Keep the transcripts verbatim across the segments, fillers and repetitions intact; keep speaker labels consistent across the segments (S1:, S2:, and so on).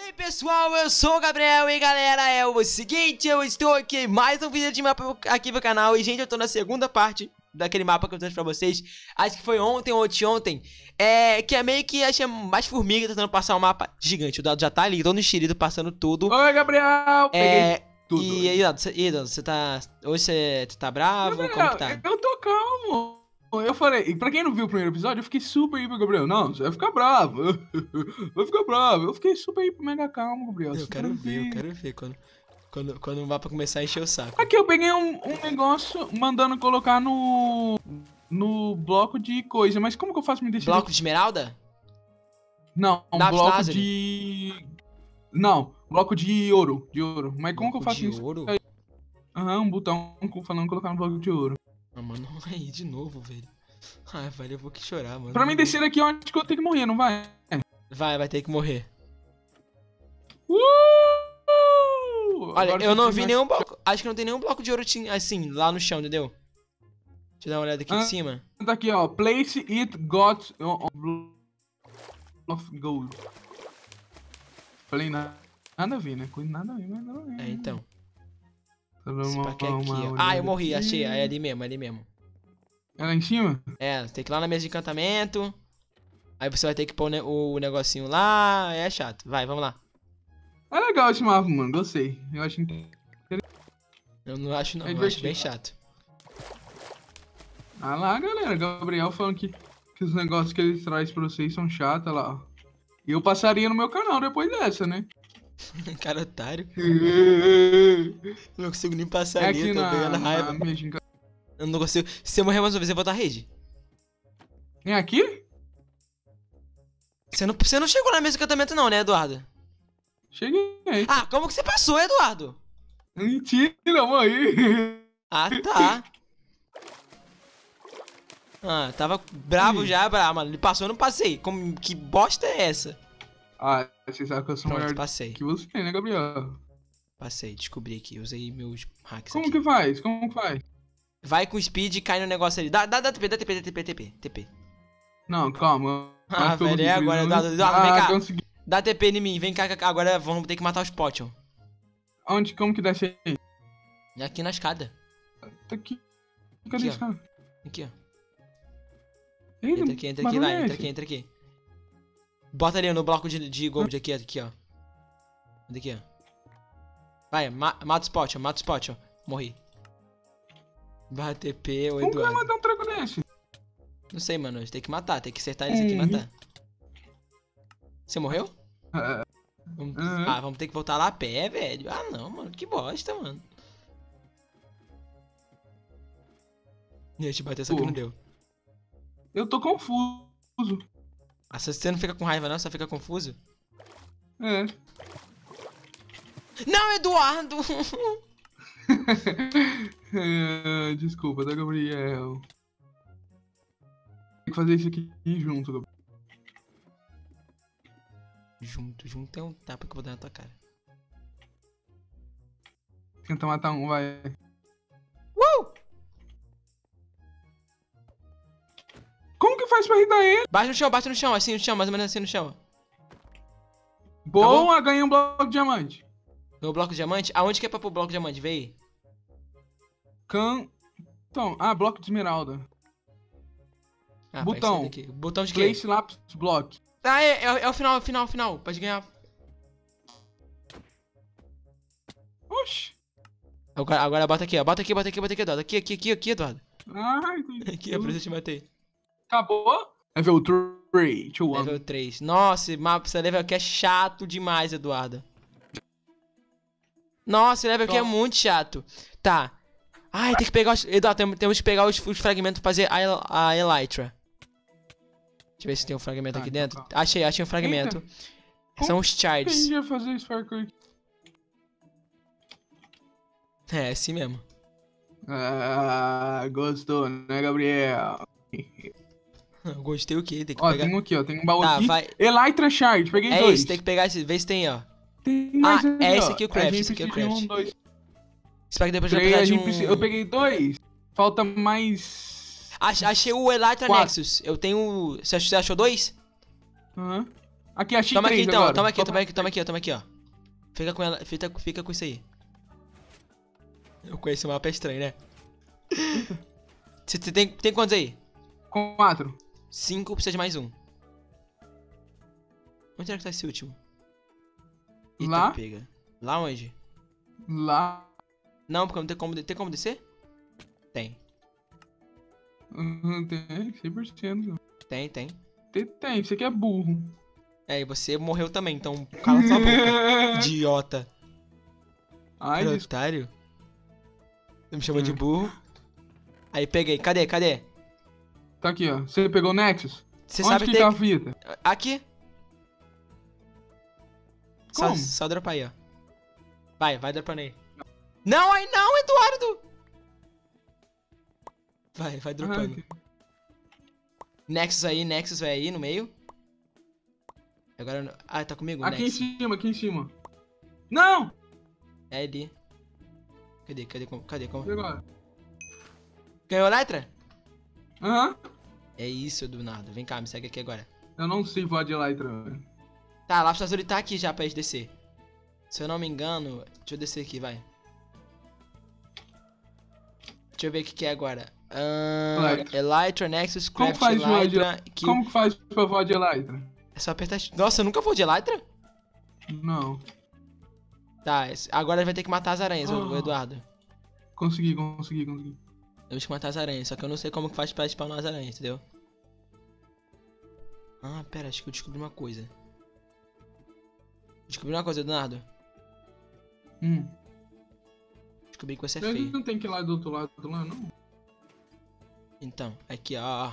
S1: aí pessoal, eu sou o Gabriel e galera, é o seguinte, eu estou aqui em mais um vídeo de mapa aqui pro canal. E gente, eu tô na segunda parte daquele mapa que eu trouxe pra vocês. Acho que foi ontem ou ontem. É, que é meio que achei mais formiga tentando passar um mapa gigante. O Dado já tá ali, todo enxerido, passando tudo.
S2: Oi, Gabriel!
S1: É,
S2: Peguei tudo.
S1: E aí, Dado, você, você tá... Hoje você tá bravo?
S2: Gabriel,
S1: Como que tá?
S2: eu tô calmo. Eu falei, e pra quem não viu o primeiro episódio, eu fiquei super hiper, Gabriel. Não, você vai ficar bravo. Vai ficar bravo. Eu fiquei super hiper mega calmo, Gabriel.
S1: Eu quero ver, eu quero ver quando, quando, quando o mapa começar a encher o saco.
S2: Aqui, eu peguei um, um negócio mandando colocar no... No bloco de coisa. Mas como que eu faço me decidir?
S1: Bloco de esmeralda?
S2: Não, um
S1: Davi
S2: bloco
S1: Lázaro?
S2: de... Não, bloco de ouro. De ouro. Mas como que eu faço
S1: de
S2: isso?
S1: ouro?
S2: Aham, um botão falando colocar no bloco de ouro.
S1: Ah, mano, aí de novo, velho. Ai, velho, eu vou que chorar, mano.
S2: Pra mim descer daqui, eu acho que eu tenho que morrer, não vai?
S1: Vai, vai ter que morrer.
S2: Uh!
S1: Olha,
S2: Agora
S1: eu
S2: você
S1: não
S2: tem
S1: vi
S2: mais-
S1: nenhum bloco. Acho que não tem nenhum bloco de ouro assim, lá no chão, entendeu? Deixa eu dar uma olhada aqui
S2: Ah.
S1: de cima.
S2: Tá aqui, ó. Place it got on on of gold. Falei nada, nada a ver, né? Coisa nada a ver, mas nada a ver.
S1: É, então.
S2: Uma-
S1: Esse pra que é aqui,
S2: uma
S1: ó.
S2: olhada
S1: Ah, eu morri,
S2: aqui.
S1: achei. É ali mesmo, é ali mesmo.
S2: É lá em cima?
S1: É, tem que ir lá na mesa de encantamento. Aí você vai ter que pôr o ne- o negocinho lá. É chato. Vai, vamos lá.
S2: É legal esse mapa, mano. Gostei. Eu acho inte-
S1: Eu não acho não,
S2: É
S1: eu acho
S2: divertido.
S1: bem chato.
S2: Ah lá, galera. Gabriel falando que, que os negócios que ele traz pra vocês são chatos, olha lá, ó. E eu passaria no meu canal depois dessa, né?
S1: Cara otário. Não consigo nem passar
S2: É
S1: ali,
S2: aqui
S1: eu tô
S2: na,
S1: pegando raiva.
S2: na mesa de enca-
S1: Eu não consigo. Se eu morrer mais uma vez, eu vou botar rede.
S2: É aqui?
S1: Você não, você não chegou na mesa de encantamento não, né, Eduardo?
S2: Cheguei.
S1: Ah, como que você passou, Eduardo?
S2: Mentira, eu morri.
S1: Ah, tá. Ah, tava bravo
S2: Ih.
S1: já, bravo, mano. Ele passou, eu não passei. Como, que bosta é essa?
S2: Ah, você sabe que eu sou
S1: Pronto,
S2: maior
S1: passei.
S2: que você, né, Gabriel?
S1: Passei, descobri aqui. Usei meus hacks
S2: Como
S1: aqui.
S2: que faz? Como que faz?
S1: Vai com speed e cai no negócio ali. Dá, dá, dá T P, dá T P, dá T P, T P, T P.
S2: Não, calma.
S1: Ah,
S2: Acho que eu
S1: velho, é
S2: consegui,
S1: agora,
S2: né?
S1: Eduardo, Eduardo,
S2: ah,
S1: vem cá.
S2: consegui.
S1: Dá T P em mim, vem cá, cá, agora vamos ter que matar os potion.
S2: Onde? Como que desce aí?
S1: Aqui na escada.
S2: Tá aqui. Cadê
S1: Aqui,
S2: esse
S1: ó.
S2: cara?
S1: Aqui, ó.
S2: Eita,
S1: Entra aqui, entra aqui,
S2: barulho
S1: vai,
S2: é
S1: entra
S2: esse?
S1: aqui, entra aqui. Bota ali no bloco de, de gold aqui, aqui, ó. Entra aqui, ó. Vai, ma mata o spot, ó, mata o spot, ó. Morri. Barra T P, ô
S2: Como que vai
S1: Eduardo.
S2: matar um treco desse?
S1: Não sei, mano, a gente tem que matar, tem que acertar eles aqui e
S2: Uhum.
S1: matar. Você morreu?
S2: Ah,
S1: Vamos...
S2: Uhum.
S1: Ah, vamos ter que voltar lá a pé, velho. Ah, não, mano, que bosta, mano. Deixa eu bater, só que
S2: Pô.
S1: não deu.
S2: eu tô confuso.
S1: Ah, se você não fica com raiva não, só fica confuso?
S2: É.
S1: Não, Eduardo!
S2: É, desculpa, tá, Gabriel? Tem que fazer isso aqui junto, Gabriel.
S1: Junto, junto é um tapa que eu vou dar na tua cara.
S2: Tenta matar um, vai.
S1: Uh!
S2: Como que faz pra irritar ele?
S1: Bate no chão, bate no chão, assim no chão, mais ou menos assim no chão.
S2: Boa, ganhei um bloco de diamante.
S1: No bloco de diamante? Aonde que é pra pôr o bloco de diamante? Vê aí.
S2: Can... Então, ah, bloco de esmeralda.
S1: Ah,
S2: Botão.
S1: vai ser daqui. Botão de quê?
S2: Place lápis block.
S1: Ah, é, é, é o final, é o final, é o final. Pode ganhar.
S2: Oxi.
S1: Agora, agora bota aqui, ó. Bota aqui, bota aqui, bota aqui, Eduardo. Aqui, aqui, aqui, aqui, Eduardo.
S2: Ai, entendi.
S1: Aqui, é por isso que eu te matei.
S2: Acabou? Level três, two, one.
S1: Level três. Nossa, esse mapa, esse level aqui é chato demais, Eduardo. Nossa, esse level aqui é
S2: Toma.
S1: muito chato. Tá. Ai, tem que pegar os... Eduardo, tem- temos que pegar os, os fragmentos pra fazer a, El- a Elytra. Deixa eu ver se tem um fragmento
S2: Tá,
S1: aqui
S2: então
S1: dentro.
S2: calma.
S1: Achei, achei um fragmento.
S2: Como
S1: São os
S2: que a
S1: shards.
S2: gente vai fazer esse parkour?
S1: É, assim mesmo.
S2: Ah, gostou, né, Gabriel?
S1: Eu gostei o quê? Tem que
S2: Ó,
S1: pegar...
S2: tem um aqui, ó. Tem um baú
S1: Tá,
S2: aqui.
S1: vai.
S2: Elytra Shard, peguei
S1: É
S2: dois.
S1: esse, tem que pegar esse. Vê se tem, ó.
S2: Tem mais
S1: Ah,
S2: aqui,
S1: é esse
S2: ó.
S1: aqui o
S2: A
S1: craft,
S2: gente
S1: esse aqui é o
S2: precisa de
S1: craft.
S2: Um, dois,
S1: Espero que depois eu
S2: três,
S1: precisar
S2: a
S1: de
S2: gente
S1: um...
S2: precisa... Eu peguei dois. Falta mais...
S1: Ach- achei o Elytra
S2: Quatro.
S1: Nexus. Eu tenho... Você ach- você achou dois?
S2: Aham. Aqui, achei
S1: Toma aqui
S2: três
S1: então,
S2: agora.
S1: toma aqui,
S2: Só
S1: toma aqui, toma aqui, ó, toma aqui, ó. Fica com ela, fica, fica com isso aí. Eu conheço o mapa, é estranho, né? Você tem, tem quantos aí?
S2: Quatro.
S1: Cinco, precisa de mais um. Onde é que tá esse último? Eita,
S2: Lá?
S1: pega. Lá onde?
S2: Lá.
S1: Não, porque não tem como, tem como descer? Tem.
S2: Uhum, tem, cem por cento.
S1: Tem, tem.
S2: Tem, tem, você que é burro.
S1: É, e você morreu também, então cala sua boca. Idiota.
S2: Ai, des...
S1: Otário. Você me chamou de
S2: Hum.
S1: burro. Aí peguei, cadê, cadê?
S2: Tá aqui, ó. Você pegou o Nexus?
S1: Você
S2: Onde
S1: sabe
S2: que
S1: ter...
S2: tá a fita?
S1: Aqui. Só,
S2: Como?
S1: só dropar aí, ó. Vai, vai dropando aí. Não, aí não, Eduardo! Vai, vai dropando.
S2: Ah,
S1: Nexus aí, Nexus vai aí no meio. Agora... Ah, tá comigo?
S2: aqui em
S1: Nexus.
S2: cima, aqui em cima. Não!
S1: É ali. Cadê, cadê, como, cadê, como?
S2: E agora?
S1: Ganhou a letra?
S2: Aham.
S1: É isso, Eduardo. Vem cá, me segue aqui agora.
S2: Eu não sei voar de Elytra, velho.
S1: Tá, Lápis Azul tá aqui já pra gente descer. Se eu não me engano... Deixa eu descer aqui, vai. Deixa eu ver o que que é agora. Ahn...
S2: Elytra.
S1: Elytra, Nexus,
S2: Como
S1: Craft,
S2: faz voar de
S1: Elytra... Kill.
S2: Como que faz pra voar de Elytra?
S1: É só apertar... Nossa, eu nunca vou de Elytra?
S2: Não.
S1: Tá, esse- agora vai ter que matar as aranhas, o- o
S2: Ah.
S1: Eduardo.
S2: Consegui, consegui, consegui.
S1: Temos que matar as aranhas, só que eu não sei como que faz pra spawnar as aranhas, entendeu? Ah, pera, acho que eu descobri uma coisa. Descobri uma coisa, Eduardo.
S2: Hum.
S1: Descobri que você é
S2: Você
S1: feio.
S2: não tem que ir lá do outro lado lá, não?
S1: Então, aqui, ó, ó.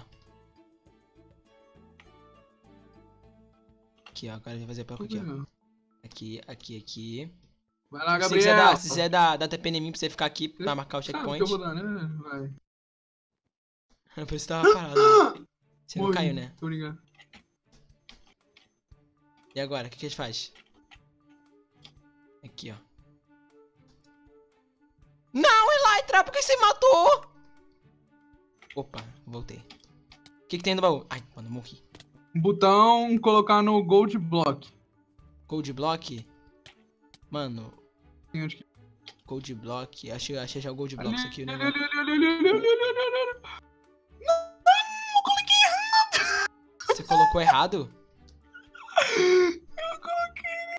S1: Aqui, ó, agora eu vou fazer pra aqui, ó. Aqui, aqui, aqui.
S2: Vai lá,
S1: Se você quiser
S2: Gabriel.
S1: dar, se quiser dar, dar T P em mim pra você ficar aqui pra marcar o
S2: Sabe
S1: checkpoint.
S2: que eu vou dar, né? Vai.
S1: Por isso tava parado. Né? Você não
S2: Morri.
S1: caiu, né?
S2: Tô brincando.
S1: E agora, o que, que a gente faz? Aqui, ó. Não, Elytra, por que você matou? Opa, voltei. O que, que tem no baú? Ai, mano, morri.
S2: Botão colocar no Gold Block.
S1: Gold Block? Mano,
S2: Tem onde que...
S1: Gold Block. Achei, achei já o Gold Block isso aqui, né?
S2: Ali, ali, ali, ali, ali, ali, ali, ali, ali.
S1: Você colocou errado?
S2: Eu coloquei.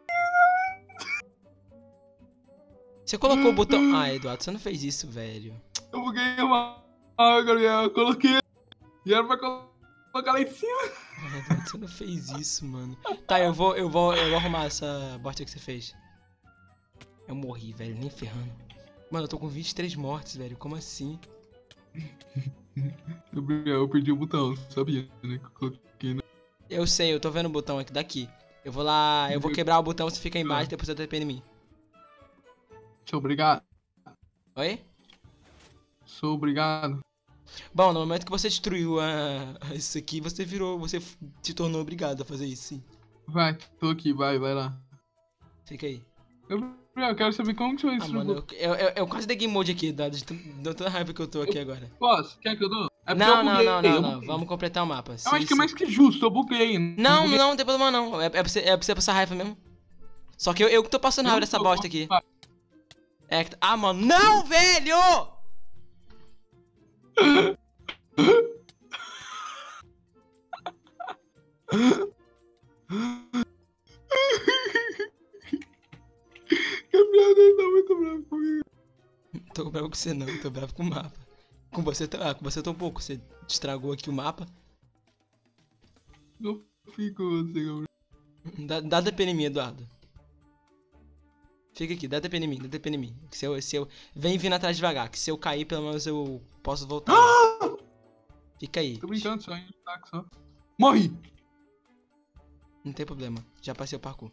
S1: Você colocou o botão... Ah, Eduardo, você não fez isso, velho.
S2: Eu buguei uma. Ah, Gabriel, eu coloquei. E era pra colocar lá em cima.
S1: Ah, Eduardo, você não fez isso, mano. Tá, eu vou, eu vou, eu vou arrumar essa bosta que você fez. Eu morri, velho, nem ferrando. Mano, eu tô com vinte e três mortes, velho. Como assim?
S2: Gabriel, eu perdi o botão, sabia, né? Que eu coloquei, né?
S1: Eu sei, eu tô vendo o botão aqui daqui. Eu vou lá, eu vou quebrar o botão, você fica aí embaixo, depois você T P em mim.
S2: Sou obrigado.
S1: Oi?
S2: Sou obrigado.
S1: Bom, no momento que você destruiu a... isso aqui, você virou, você f- se tornou obrigado a fazer isso, sim.
S2: Vai, tô aqui, vai, vai lá.
S1: Fica aí.
S2: Gabriel, eu quero saber como que você vai
S1: Ah,
S2: destruir.
S1: mano, eu, eu, eu, eu quase dei game mode aqui, dado de tan- de tanta raiva que eu tô aqui agora.
S2: Posso? Quer que eu dou? É porque
S1: Não,
S2: eu
S1: não,
S2: buguei,
S1: não, não,
S2: eu
S1: não.
S2: buguei.
S1: Vamos completar o mapa.
S2: Eu
S1: Sim,
S2: acho que é
S1: sim.
S2: mais que justo, eu buguei.
S1: Não,
S2: buguei.
S1: não, não tem problema não. É, é, pra você, é pra você passar raiva mesmo. Só que eu, eu que tô passando raiva
S2: Eu
S1: dessa
S2: tô-
S1: bosta aqui. É que... Ah, mano. Não, velho!
S2: Gabriel, ele tá muito bravo comigo.
S1: Tô bravo com você não, tô bravo com o mapa. Com você, tá- ah, com você tô um pouco. Você estragou aqui o mapa.
S2: Eu fico com você, Gabriel.
S1: Dá, dá T P em mim, Eduardo. Fica aqui, dá T P em mim, dá T P em mim. Que se eu, se eu... Vem vindo atrás devagar, que se eu cair, pelo menos eu posso voltar. Fica aí.
S2: Tô brincando, só em ataque só. Morri!
S1: Não tem problema, já passei o parkour.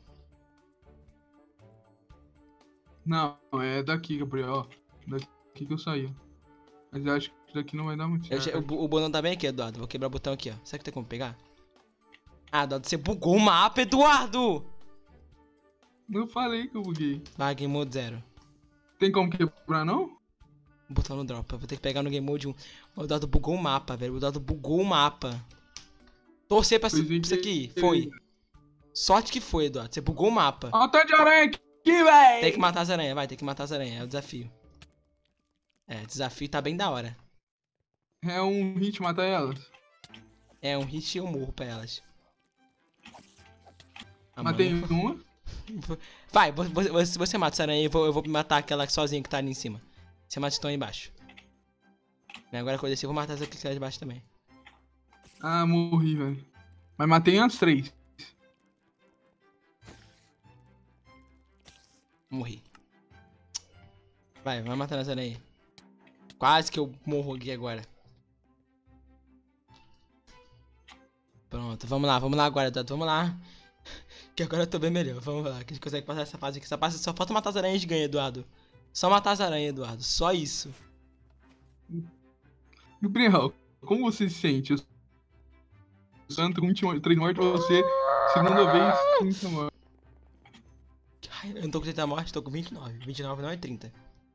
S2: Não, é daqui, Gabriel, ó. Daqui que eu saí, ó. Mas eu acho que daqui não vai dar muito
S1: Eu
S2: certo.
S1: já- o, bu- o botão tá bem aqui, Eduardo. Vou quebrar o botão aqui, ó. Será que tem como pegar? Ah, Eduardo, você bugou o mapa, Eduardo!
S2: Não falei que eu buguei.
S1: Vai, game mode zero.
S2: Tem como quebrar, não?
S1: O botão não dropa. Eu vou ter que pegar no game mode um. O Eduardo bugou o mapa, velho. O Eduardo bugou o mapa. Torcer pra,
S2: Pois
S1: isso-
S2: é
S1: pra isso
S2: que-
S1: aqui. Foi. Sorte que foi, Eduardo. Você bugou o mapa.
S2: Olha o tanto de aranha aqui, véi!
S1: Tem que matar as aranhas, vai. Tem que matar as aranhas. É o desafio. É, o desafio tá bem da hora.
S2: É um hit matar elas.
S1: É um hit e eu morro pra elas. Ah,
S2: Matei
S1: mano.
S2: uma.
S1: Vai, você, você mata essa aranha e eu vou, eu vou matar aquela sozinha que tá ali em cima. Você mata estão aí embaixo. E agora que eu descer, eu vou matar essa que tá lá de baixo também.
S2: Ah, morri, velho. Mas matei as três.
S1: Morri. Vai, vai matando essa aranha aí. Quase que eu morro aqui agora. Pronto, vamos lá, vamos lá agora, Eduardo, vamos lá. Que agora eu tô bem melhor, vamos lá, que a gente consegue passar essa fase aqui. Essa fase só falta matar as aranhas e ganha, Eduardo. Só matar as aranhas, Eduardo, só isso.
S2: Gabriel, como você se sente? O Santo com três mortes pra você, segunda vez, trinta mortes.
S1: Ai, eu não tô com trinta mortes, tô com vinte e nove. vinte e nove não é trinta.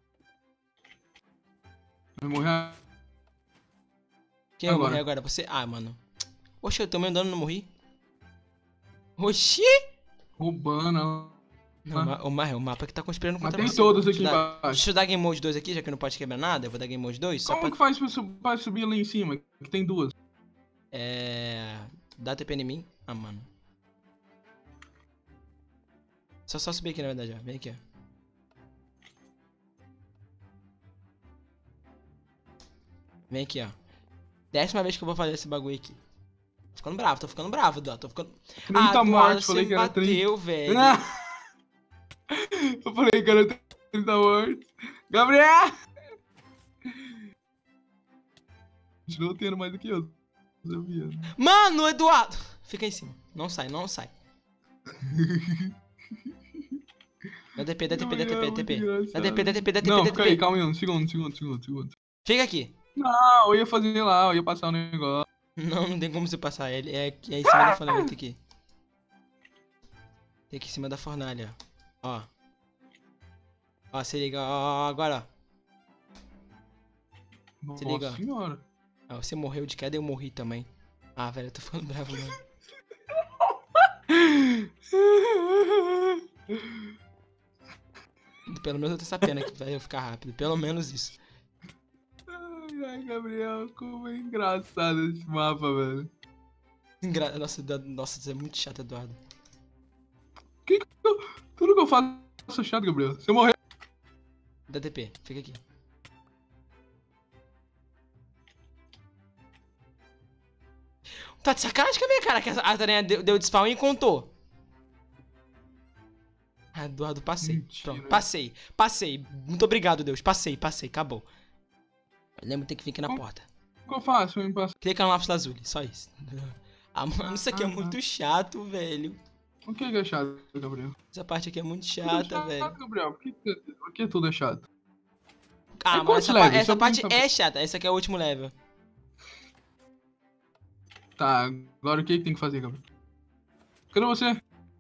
S2: Vai morrer
S1: Quem vai
S2: agora.
S1: morrer agora? Você? Ah, mano. Oxe, eu tomei um dano e não morri. Oxi!
S2: Roubando.
S1: Não, ma- o, ma- o mapa que tá conspirando contra
S2: Matei
S1: você.
S2: todos
S1: Deixa
S2: aqui
S1: eu dar-
S2: embaixo.
S1: Deixa eu dar Game Mode dois aqui, já que não pode quebrar nada. Eu vou dar Game Mode dois. Só
S2: Como
S1: pra...
S2: que faz pra, su pra subir lá em cima? Que tem duas.
S1: É... Dá T P em mim. Ah, mano. Só, só subir aqui, na verdade, ó. Vem aqui, ó. Vem aqui, ó. Décima vez que eu vou fazer esse bagulho aqui. Tô ficando bravo, tô ficando bravo, Eduardo. Tô ficando...
S2: trinta
S1: ah, Eduardo,
S2: mortes,
S1: você
S2: falei
S1: me
S2: que era trinta.
S1: bateu, velho.
S2: Eu falei que era trinta mortes. Gabriel! Continuou tendo mais do que eu. Sabia?
S1: Mano, Eduardo! Fica em cima. Não sai, não sai. Dá D P, dá T P, dá T P, dá T P. Dá D P, dá T P, dá T P,
S2: Não,
S1: dá
S2: fica aí,
S1: T P.
S2: calma aí, um segundo, segundo, segundo, segundo.
S1: Fica aqui.
S2: Não, eu ia fazer lá, eu ia passar o negócio.
S1: Não, não tem como você passar ele. É, é em cima da fornalha aqui. Tem aqui em cima da fornalha, ó. Ó. Ó, se liga, ó, agora, ó.
S2: Nossa
S1: Se liga, ó.
S2: senhora.
S1: Ah, você morreu de queda e eu morri também. Ah, velho, eu tô ficando bravo, mano. Pelo menos eu tenho essa pena que vai eu ficar rápido. Pelo menos isso.
S2: Ai, ai, Gabriel, como é engraçado esse mapa, velho.
S1: Engra... Nossa, Eduardo, nossa, isso é muito chato, Eduardo.
S2: Que que eu... Tudo que eu faço é chato, Gabriel. Se eu morrer...
S1: Dá T P, fica aqui. Tá de sacanagem com a minha cara que a aranha deu, deu de spawn e contou. Ah, Eduardo, passei.
S2: Mentira.
S1: Pronto, passei. Passei. Muito obrigado, Deus. Passei, passei. Acabou. Lembra, tem que vir aqui na
S2: Como-
S1: porta.
S2: O que eu faço? Eu me passo.
S1: Clica no lápis azul, só isso. Ah, mano, isso aqui é
S2: Ah,
S1: muito chato, velho.
S2: O que que é chato, Gabriel?
S1: Essa parte aqui é muito
S2: Tudo
S1: chata,
S2: chato,
S1: velho.
S2: Gabriel. Por que, por que tudo é chato?
S1: Ah,
S2: É
S1: mas
S2: quantos
S1: essa, pa-
S2: levels?
S1: essa
S2: Só pra
S1: parte
S2: mim saber.
S1: é chata. Essa aqui é o último level.
S2: Tá, agora o que que tem que fazer, Gabriel? Cadê você?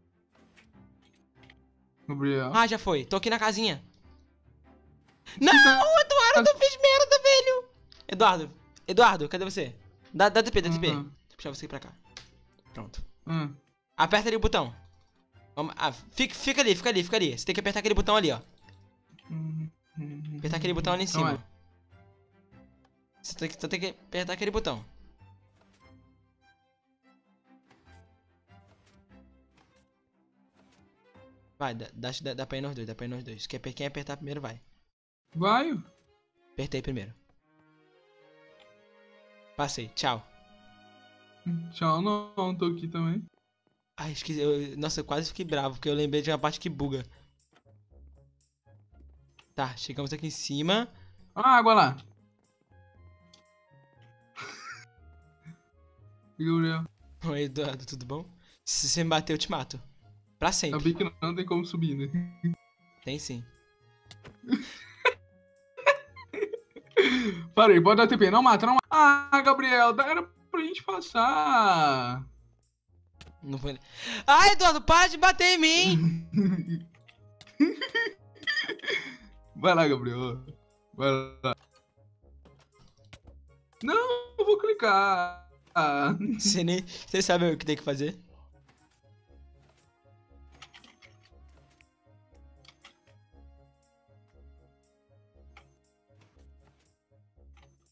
S2: Gabriel.
S1: Ah, já foi. Tô aqui na casinha. Não, Eduardo, eu fiz merda, velho. Eduardo, Eduardo, cadê você? Dá, dá T P, dá T P.
S2: Aham.
S1: Vou puxar você pra cá. Pronto.
S2: Ah,
S1: Aperta ali o botão. Vamos, ah, fica, fica ali, fica ali, fica ali. Você tem que apertar aquele botão ali, ó.
S2: hum, hum,
S1: Apertar aquele botão ali em
S2: Então
S1: cima.
S2: é.
S1: Você tem, que- você tem que apertar aquele botão. Vai, dá, dá, dá, dá pra ir nos dois, dá pra ir nos dois. Quem, quem apertar primeiro vai.
S2: Vai.
S1: Apertei primeiro. Passei, tchau.
S2: Tchau, não, não tô aqui também.
S1: Ai, esqueci. Eu, nossa, eu quase fiquei bravo, porque eu lembrei de uma parte que buga. Tá, chegamos aqui em cima.
S2: Ah, água lá. Gabriel,
S1: Oi, Eduardo, tudo bom? Se você me bater, eu te mato. Pra sempre.
S2: sabia que não tem como subir, né?
S1: Tem sim.
S2: Parei, pode dar T P. Não mata, não mata. Ah, Gabriel, dá- era pra gente passar.
S1: Não foi. Ai, Eduardo, para de bater em mim!
S2: Vai lá, Gabriel. Vai lá. Não, eu vou clicar. Ah,
S1: Você nem. Você sabe o que tem que fazer?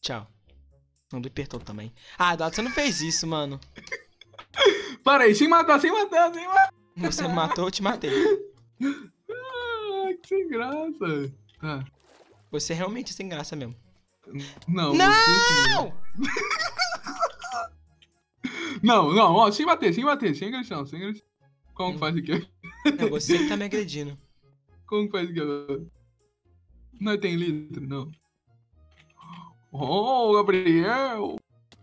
S1: Tchau. Não do apertou também. Ah, Eduardo, você não fez isso, mano.
S2: Para aí, sem matar, sem matar, sem matar.
S1: Você me matou, eu te matei.
S2: Ah, que sem graça. Tá.
S1: Você é realmente sem graça mesmo.
S2: Não!
S1: Não!
S2: Não, não, ó, sem bater, sem bater, sem agressão, sem agressão. Como que
S1: Hum.
S2: faz aqui?
S1: É você que tá me agredindo.
S2: Como que faz aqui agora? Não tem litro, não. Oh, Gabriel!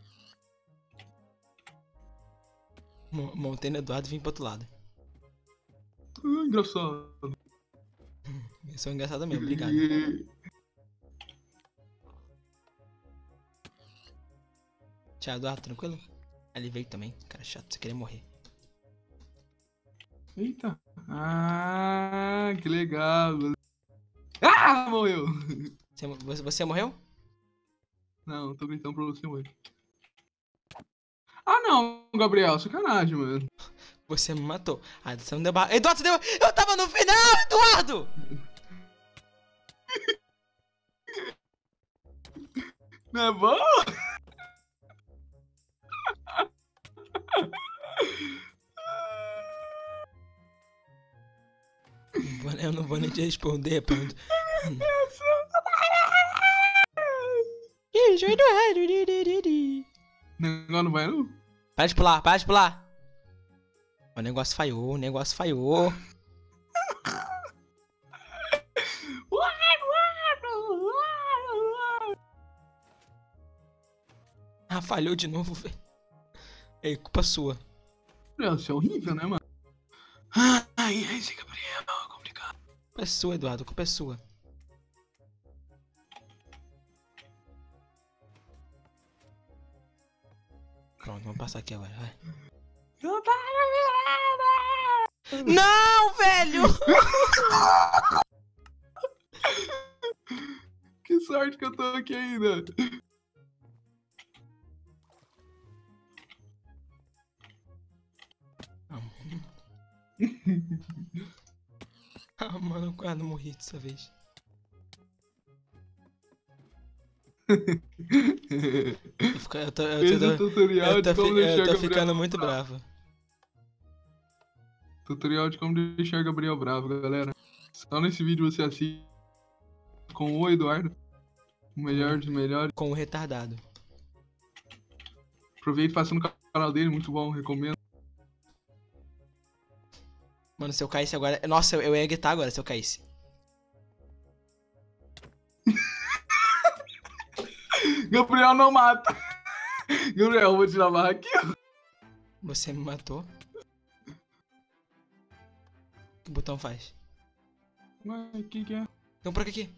S1: Mo- Montei no Eduardo e vim pro outro lado.
S2: Ah, engraçado.
S1: Eu sou engraçado mesmo, obrigado. Tchau, Eduardo, tranquilo? Ele veio também, cara chato, você queria morrer.
S2: Eita. Ah, que legal. Ah, morreu.
S1: Você, você, você morreu?
S2: Não, tô gritando pra você morrer. Ah, não, Gabriel, sacanagem, mano.
S1: Você me matou. Ah, você não deu barra. Eduardo, você deu. Eu tava no final, Eduardo!
S2: Não é bom?
S1: Eu não vou nem te responder, pronto.
S2: O negócio não vai, não?
S1: Para de pular, para de pular. O negócio falhou, o negócio falhou. Ah, falhou de novo, velho. É culpa sua.
S2: Gabriel, isso é horrível, né, mano? Ai, esse Gabriel, é complicado.
S1: Culpa é sua, Eduardo, culpa é sua. Pronto, vamos passar aqui agora, vai.
S2: Não tá
S1: Não, velho!
S2: Que sorte que eu tô aqui ainda.
S1: Ah, mano, eu quase morri dessa vez. Eu, fico, eu tô, eu
S2: Esse
S1: tô,
S2: é o tutorial
S1: eu tô,
S2: de como
S1: fi-
S2: deixar
S1: eu tô
S2: Gabriel
S1: ficando muito
S2: bravo.
S1: bravo.
S2: Tutorial de como deixar Gabriel bravo, galera. Só nesse vídeo você assiste com o Eduardo. O melhor dos melhores.
S1: Com o retardado.
S2: Aproveita e passa no canal dele, muito bom, recomendo.
S1: Mano, se eu caísse agora... Nossa, eu, eu ia gritar agora se eu caísse.
S2: Gabriel não mata. Gabriel, eu vou tirar a barra aqui.
S1: Você me matou. O que o botão faz?
S2: Ué, o que que é?
S1: Então por aqui.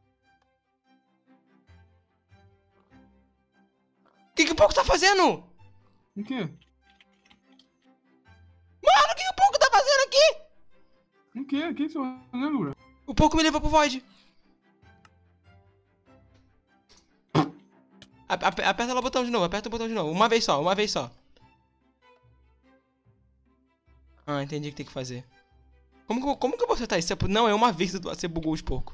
S1: O que que o Poco tá fazendo?
S2: O quê?
S1: Mano, o que que o Poco tá fazendo aqui?
S2: O quê? O que você tá fazendo, Gabriel?
S1: O Poco me levou pro Void. A- ap- Aperta lá o botão de novo, aperta o botão de novo. Uma vez só, uma vez só. Ah, entendi o que tem que fazer. Como que, como que eu vou acertar isso? Você- Não, é uma vez que você bugou os porcos.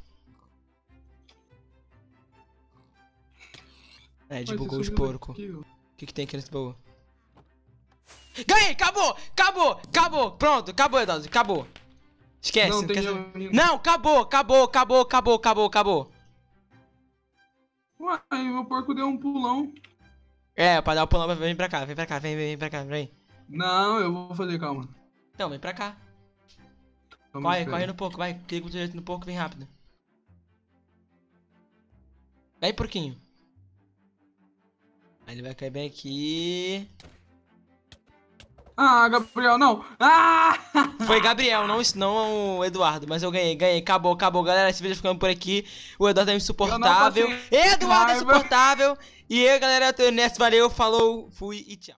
S1: É,
S2: Mas
S1: desbugou
S2: você
S1: os
S2: subiu
S1: porcos.
S2: daqui, ó.
S1: O que, que tem aqui nesse baú? Ganhei! Acabou! Acabou! Acabou! Pronto, acabou, Eduardo, acabou. Esquece.
S2: Não,
S1: não
S2: tem
S1: quer
S2: gelo
S1: saber.
S2: ainda.
S1: Não, acabou, acabou, acabou, acabou, acabou, acabou.
S2: Uai, meu porco deu um pulão.
S1: É, pra dar o pulão, vem pra cá, vem pra cá, vem, vem, vem pra cá, vem.
S2: Não, eu vou fazer, calma.
S1: Não, vem pra cá.
S2: Calma,
S1: Corre,
S2: espera.
S1: corre no porco, vai. Clica o direito no porco, vem rápido. Vem, porquinho. Aí ele vai cair bem aqui.
S2: Ah, Gabriel, não. Ah!
S1: Foi Gabriel, não, não o Eduardo, mas eu ganhei, ganhei. Acabou, acabou, galera. Esse vídeo ficando por aqui. O Eduardo é insuportável.
S2: Eu não passei
S1: Eduardo é
S2: raiva.
S1: insuportável. E eu, galera, eu tô nessa. Valeu, falou, fui e tchau.